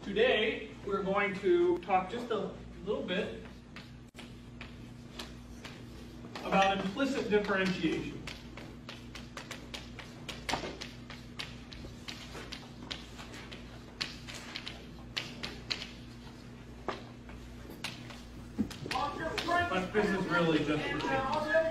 Today, we're going to talk just a little bit about implicit differentiation. But this is really just the same.